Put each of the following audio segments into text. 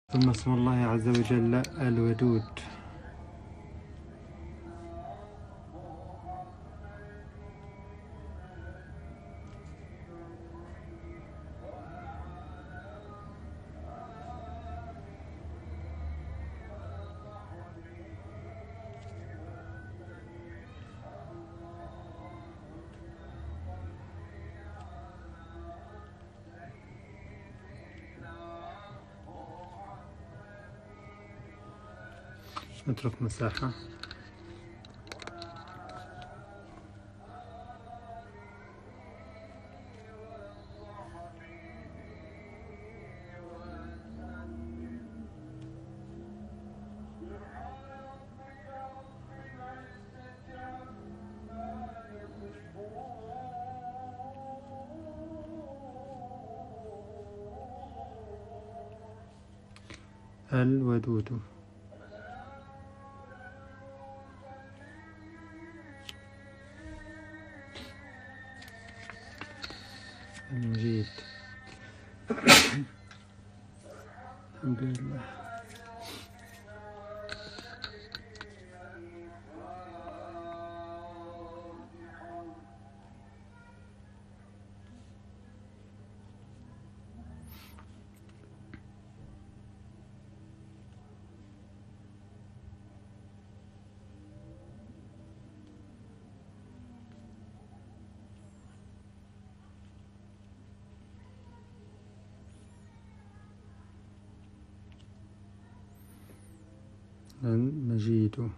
ثم اسم الله عز وجل الودود. نترك مساحة. الودود. المجيد. الحمد لله. المجيد.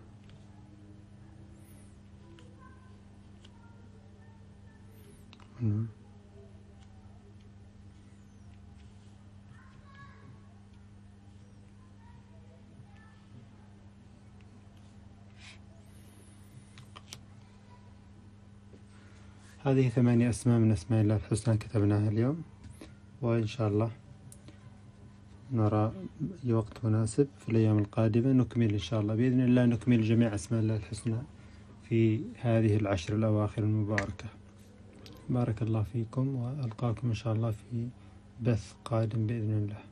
هذه 8 أسماء من أسماء الله الحسنى كتبناها اليوم، وإن شاء الله نرى وقت مناسب في الأيام القادمة نكمل إن شاء الله بإذن الله، نكمل جميع أسماء الله الحسنى في هذه العشر الأواخر المباركة. بارك الله فيكم، وألقاكم إن شاء الله في بث قادم بإذن الله.